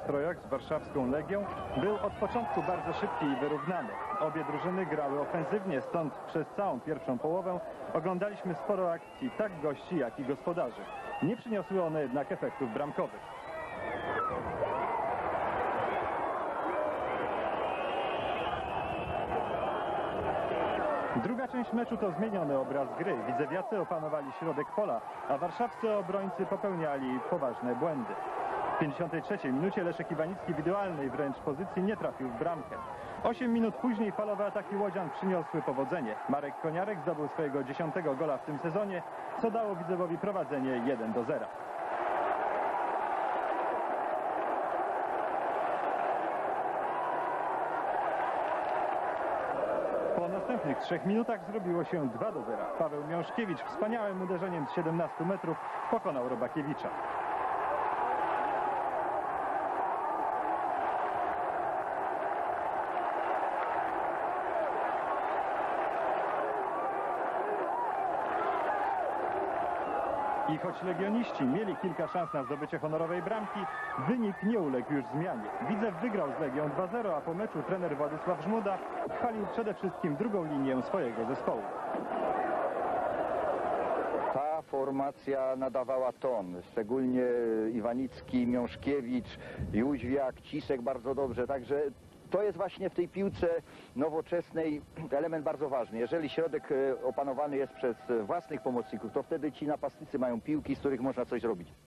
nastrojach z warszawską Legią był od początku bardzo szybki i wyrównany. Obie drużyny grały ofensywnie, stąd przez całą pierwszą połowę oglądaliśmy sporo akcji, tak gości, jak i gospodarzy. Nie przyniosły one jednak efektów bramkowych. Druga część meczu to zmieniony obraz gry. Widzewiacy opanowali środek pola, a warszawscy obrońcy popełniali poważne błędy. W 53 minucie Leszek Iwanicki w idealnej wręcz pozycji nie trafił w bramkę. 8 minut później falowe ataki łodzian przyniosły powodzenie. Marek Koniarek zdobył swojego 10. gola w tym sezonie, co dało Widzewowi prowadzenie 1-0. Po następnych 3 minutach zrobiło się 2-0. Paweł Miążkiewicz wspaniałym uderzeniem z 17 metrów pokonał Robakiewicza. I choć legioniści mieli kilka szans na zdobycie honorowej bramki, wynik nie uległ już zmianie. Widzew wygrał z Legią 2-0, a po meczu trener Władysław Żmuda chwalił przede wszystkim drugą linię swojego zespołu. Ta formacja nadawała ton, szczególnie Iwanicki, Miążkiewicz, Jóźwiak, Cisek bardzo dobrze, także to jest właśnie w tej piłce nowoczesnej element bardzo ważny. Jeżeli środek opanowany jest przez własnych pomocników, to wtedy ci napastnicy mają piłki, z których można coś zrobić.